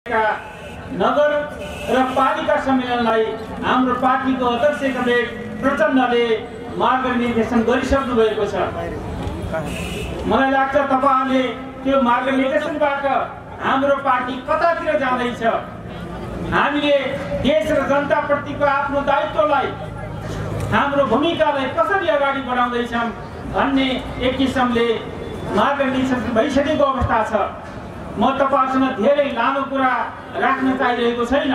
नगर र पालिका सम्मेलनलाई हाम्रो पार्टीको अध्यक्ष कमरेड प्रचण्डले मार्गनिर्देशन गरिसक्नु भएको छ। मलाई लाग्छ तपाईहरुले त्यो मार्गनिर्देशनबाट हाम्रो पार्टी कतातिर जाँदैछ, हामीले देश र जनताप्रतिको आफ्नो दायित्वलाई, हाम्रो भूमिकालाई कसरी अगाडि बढाउँदैछौं भन्ने एक किसिमले मार्गनिर्देशन भइसकेको अवस्था छ। म तपाईहरुसँग धेरै लामो कुरा राख्न चाहिरहेको छैन।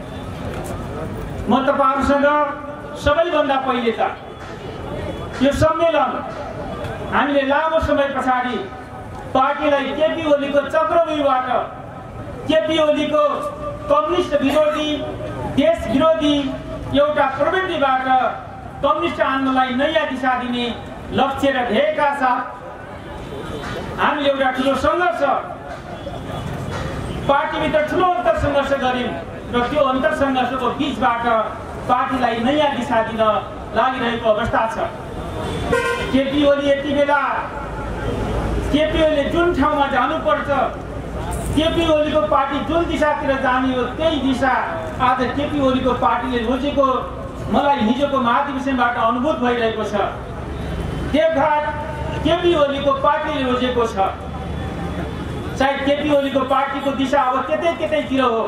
म तपाईहरुसँग सबैभन्दा पहिले त यो सम्मेलन हामीले लामो समय पछाडि पार्टीलाई केपी ओलीको चक्रव्यूहबाट, केपी ओलीको कम्युनिस्ट विरोधी, देश विरोधी एउटा प्रवृत्तिबाट कम्युनिस्ट आन्दोलनलाई नयाँ दिशा दिने लक्ष्य र ध्येयका साथ हामीले एउटा ठुलो सङ्घर्ष, पार्टीभित्र ठुलो अन्तर सङ्घर्ष गर्यौं र त्यो अन्तर सङ्घर्षको बीचबाट पार्टीलाई नयाँ दिशा दिन लागिरहेको अवस्था छ। केपी ओली यति बेला केपी ओलीले जुन ठाउँमा जानुपर्छ, केपी ओलीको पार्टी जुन दिशातिर जाने हो त्यही दिशा आज केपी ओलीको पार्टीले रोजेको मलाई हिजोको महाधिवेशनबाट अनुभूत भइरहेको छ। देवघाट केपी ओलीको पार्टीले रोजेको छ। सायद केपी ओलीको पार्टीको दिशा अब त्यतैतिर हो।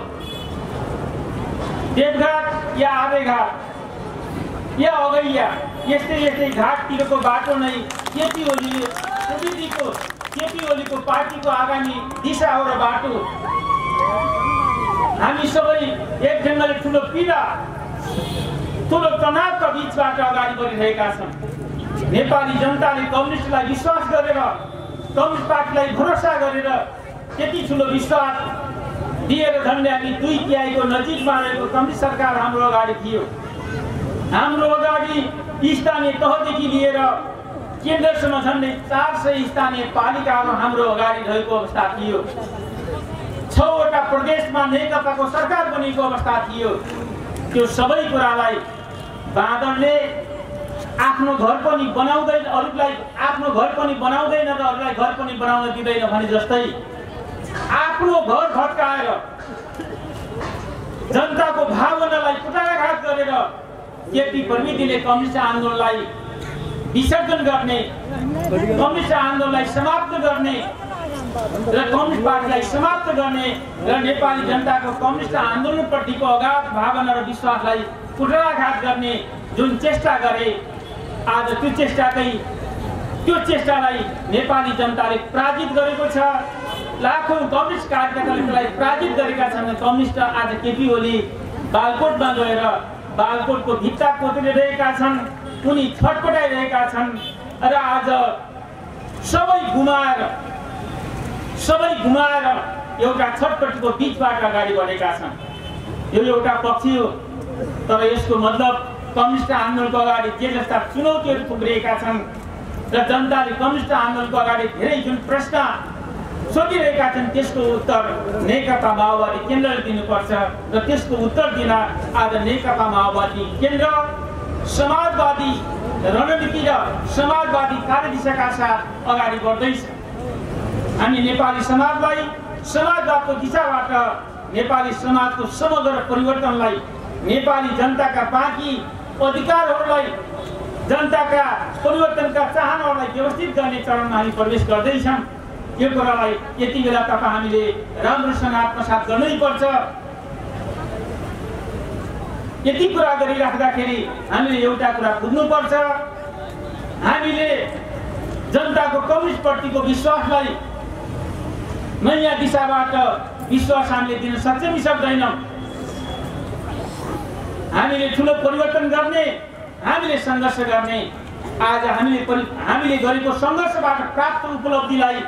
देवघाट या आधेघाट या अगैया यस्तै घाटतिरको बाटो नै केपी ओलीले प्रविधिको, केपी ओलीको पार्टीको आगामी दिशा हो र बाटो। हामी सबै एक ढङ्गले ठुलो पीडा, ठुलो तनावका बीचबाट अगाडि बढिरहेका छौँ। नेपाली जनताले कम्युनिस्टलाई विश्वास गरेर, कम्युनिस्ट पार्टीलाई भरोसा गरेर त्यति ठुलो विश्वास दिएर झन्डै हामी 2/3 को नजिकमा रहेको कम्युनिस्ट सरकार हाम्रो अगाडि थियो। हाम्रो अगाडि स्थानीय तहदेखि लिएर केन्द्रसम्म झन्डै 400 स्थानीय पालिकाहरू हाम्रो अगाडि रहेको अवस्था थियो। 6 वटा प्रदेशमा नेकपाको सरकार बनेको अवस्था थियो। त्यो सबै कुरालाई बाँदरले आफ्नो घर पनि बनाउँदैन, अरूलाई आफ्नो घर पनि बनाउँदैन र अरूलाई घर पनि बनाउन दिँदैन भने जस्तै आफ्नो घर भत्काएर जनताको भावनालाई कुटाघात गरेर केपी प्रविधिले कम्युनिस्ट आन्दोलनलाई विसर्जन गर्ने, कम्युनिस्ट आन्दोलनलाई समाप्त गर्ने र कम्युनिस्ट पार्टीलाई समाप्त गर्ने र नेपाली जनताको कम्युनिस्ट आन्दोलनप्रतिको अगाध भावना र विश्वासलाई कुटाघात गर्ने जुन चेष्टा गरे, आज त्यो चेष्टालाई नेपाली जनताले पराजित गरेको छ। लाखौं कम्युनिस्ट कार्यकर्तालाई पराजित गरेका छन्। कम्युनिस्ट आज केपी ओली बालकोटमा गएर बालकोटको भित्ता कोत्रिरहेका छन्, उनी छटपटाइरहेका छन् र आज सबै गुमाएर एउटा छटपटीको बीचबाट अगाडि बढेका छन्। यो एउटा पक्ष हो, तर यसको मतलब कम्युनिस्ट आन्दोलनको अगाडि जे जस्ता चुनौतीहरू पुगिरहेका छन् र जनताले कम्युनिस्ट आन्दोलनको अगाडि धेरै जुन प्रश्न सोधिरहेका छन् त्यसको उत्तर नेकपा माओवादी केन्द्रले दिनुपर्छ र त्यसको उत्तर दिन आज नेकपा माओवादी केन्द्र समाजवादी रणनीति र समाजवादी कार्यदिशाका साथ अगाडि बढ्दैछ। हामी नेपाली समाजलाई समाजवादको दिशाबाट नेपाली समाजको समग्र परिवर्तनलाई, नेपाली जनताका बाँकी अधिकारहरूलाई, जनताका परिवर्तनका चाहनाहरूलाई व्यवस्थित गर्ने चरणमा हामी प्रवेश गर्दैछौँ। यो कुरालाई यति बेला हामीले राम्रोसँग आत्मसात गर्नै पर्छ। यति कुरा गरिराख्दाखेरि हामीले एउटा कुरा बुझ्नुपर्छ, हामीले जनताको कम्युनिस्ट प्रतिको विश्वासलाई नयाँ दिशाबाट विश्वास हामीले दिन सक्छौँ कि सक्दैनौँ। हामीले ठुलो परिवर्तन गर्ने, हामीले सङ्घर्ष गर्ने, आज हामीले गरेको सङ्घर्षबाट प्राप्त उपलब्धिलाई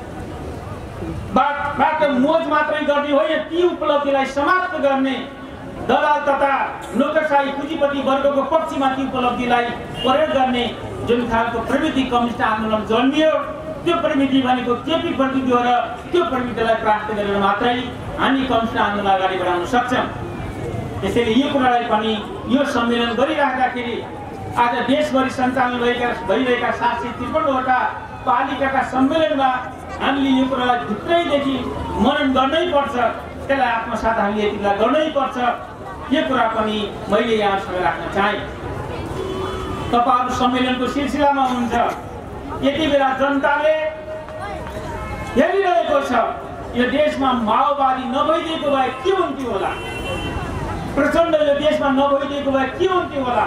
बाट मोज मात्रै गर्ने होइन, ती उपलब्धिलाई समाप्त गर्ने, दलाल तथा नोकरशाही पुँजीपति वर्गको पक्षमा ती उपलब्धिलाई प्रयोग गर्ने जुन खालको प्रवृत्ति कम्युनिस्ट आन्दोलन जन्मियो, त्यो प्रवृत्ति भनेको केपी प्रवृत्ति हो र त्यो प्रवृत्तिलाई प्राप्त गरेर मात्रै हामी कम्युनिस्ट आन्दोलन अगाडि बढाउन सक्छौँ। त्यसैले यो कुरालाई पनि यो सम्मेलन गरिराख्दाखेरि आज देशभरि सञ्चालन भइरहेका 753 वटा पालिकाका सम्मेलनमा हामीले यो कुरालाई भित्रैदेखि मनन गर्नै पर्छ। त्यसलाई आत्मसात हामीले यति बेला गर्नै पर्छ। यो कुरा पनि मैले यहाँसँग राख्न चाहे। तपाईहरु सम्मेलनको सिलसिलामा हुनुहुन्छ, यति बेला जनताले हेरिरहेको छ यो देशमा माओवादी नभइदिएको भए के हुन्थ्यो होला, प्रचण्ड यो देशमा नभइदिएको भए के हुन्थ्यो होला,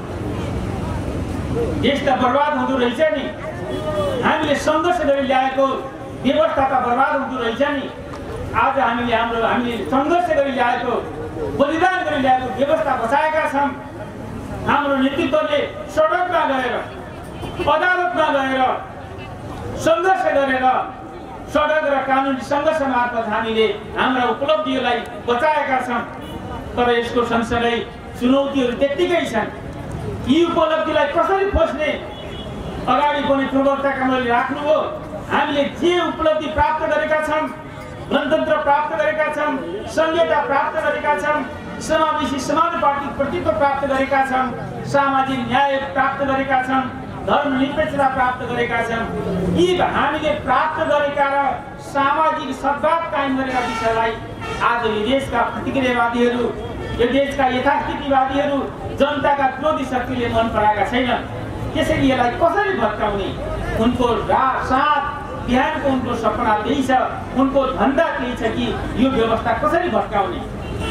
देश त बर्बाद हुँदो रहेछ नि, हामीले सङ्घर्ष गरी ल्याएको व्यवस्था त बर्बाद हुँदो रहेछ नि। आज हामीले सङ्घर्ष गरी ल्याएको बलिदान गरी ल्याएको व्यवस्था बचाएका छौँ। हाम्रो नेतृत्वले सडकमा गएर अदालतमा गएर सङ्घर्ष गरेर सडक र कानुनी सङ्घर्ष मार्फत हामीले हाम्रा उपलब्धिहरूलाई बचाएका छौँ। तर यसको सँगसँगै चुनौतीहरू त्यत्तिकै छन्। यी उपलब्धिलाई कसरी खोज्ने अगाडि पनि प्रवक्ता कमलले राख्नुभयो। हामीले जे उपलब्धि प्राप्त गरेका छौँ, गणतन्त्र प्राप्त गरेका छौँ, संहिता प्राप्त गरेका छौँ, समावेशी समानुपातिक प्रतित्व प्राप्त गरेका छौँ, सामाजिक न्याय प्राप्त गरेका छौँ, धर्मनिरपेक्षता प्राप्त गरेका छौँ। यी हामीले प्राप्त गरेका र सामाजिक सद्भाव कायम गरेका विषयलाई आज यो देशका प्रतिक्रियावादीहरू, यो देशका यथास्थितिवादीहरू, जनताका विरोधी शक्तिले मन पराएका छैनन्। त्यसैले यसलाई कसरी भत्काउने? उनको साथ बिहानको उनको सपना त्यही छ, उनको धन्दा त्यही छ कि यो व्यवस्था कसरी भत्काउने।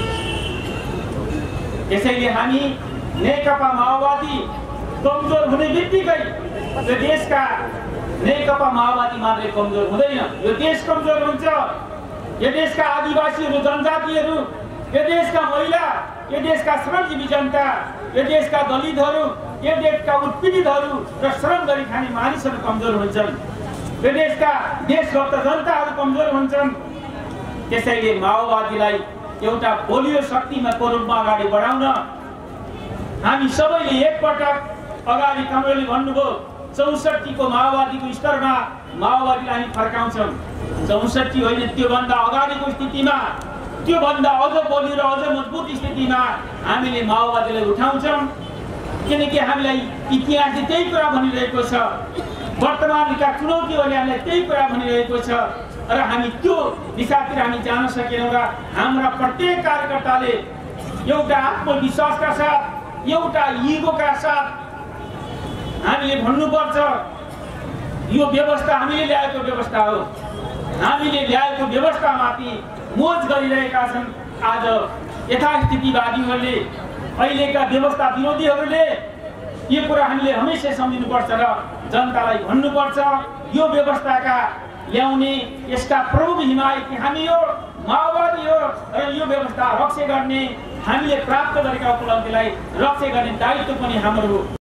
त्यसैले हामी नेकपा माओवादी कमजोर हुने बित्तिकै यो देशका नेकपा माओवादी मात्रै कमजोर हुँदैन, यो देश कमजोर हुन्छ। यो देशका आदिवासीहरू, जनजातिहरू, यो देशका महिला, यो देशका श्रमजीवी जनता, यो देशका दलितहरू, यो देशका उत्पीडितहरू र श्रम गरी खाने मानिसहरू कमजोर हुन्छन्। यो देशका देशभक्त जनताहरू कमजोर हुन्छन्। त्यसैले माओवादीलाई एउटा बलियो शक्तिमा रूपमा अगाडि बढाउन हामी सबैले एकपटक अगाडि कमरेडले भन्नुभयो 64 को माओवादीको स्तरमा माओवादीलाई हामी फर्काउँछौँ। 64 होइन, त्योभन्दा अगाडिको स्थितिमा, त्योभन्दा अझ बलियो र अझ मजबुत स्थितिमा हामीले माओवादीलाई उठाउँछौँ। किनकि हामीलाई इतिहासले त्यही कुरा भनिरहेको छ, वर्तमानका चुनौतीहरूले हामीलाई त्यही कुरा भनिरहेको छ र हामी त्यो दिशातिर हामी जान सकेनौँ। र हाम्रा प्रत्येक कार्यकर्ताले एउटा आत्मविश्वासका साथ, एउटा इगोका साथ हामीले भन्नुपर्छ यो व्यवस्था हामीले ल्याएको व्यवस्था हो, हामीले ल्याएको व्यवस्थामाथि मोज गरिरहेका छन् आज यथास्थितिवादीहरूले, अहिलेका व्यवस्था विरोधीहरूले। यो कुरा हामीले हमेशा सम्झिनुपर्छ र जनतालाई भन्नुपर्छ यो व्यवस्थाका ल्याउने यसका प्रमुख हिमायती हामी हो, माओवादी हो र यो व्यवस्था रक्षा गर्ने, हामीले प्राप्त गरेका उपलब्धिलाई रक्षा गर्ने दायित्व पनि हाम्रो हो।